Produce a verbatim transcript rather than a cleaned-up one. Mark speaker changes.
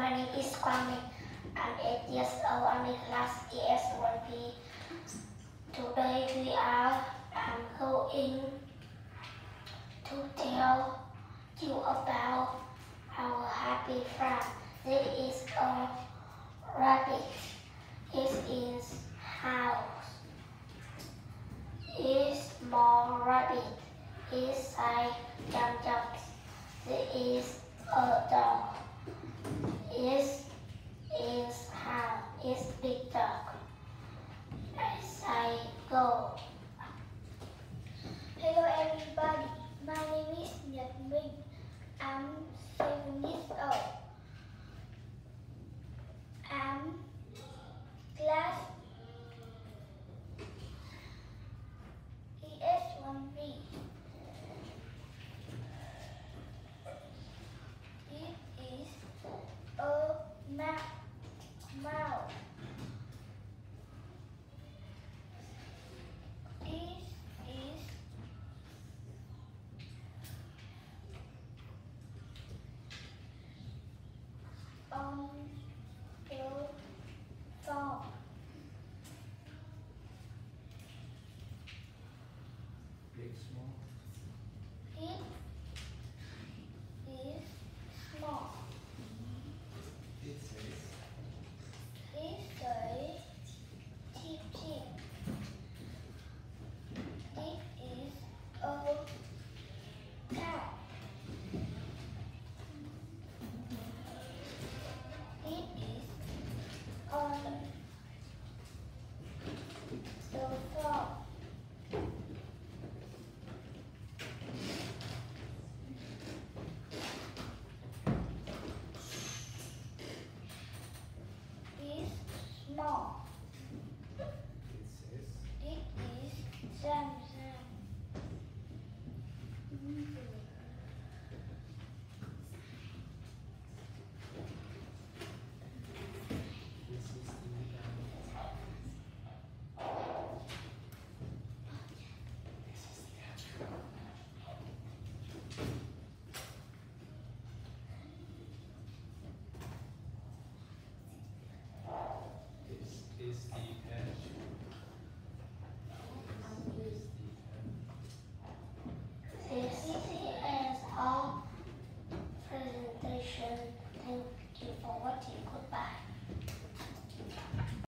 Speaker 1: My name is Quang. I'm eight years old. I'm in class E S one V. Today we are I'm going to tell you about our happy farm. This is a rabbit. It's in house. It's small rabbit. Inside jump jumps. This is a dog.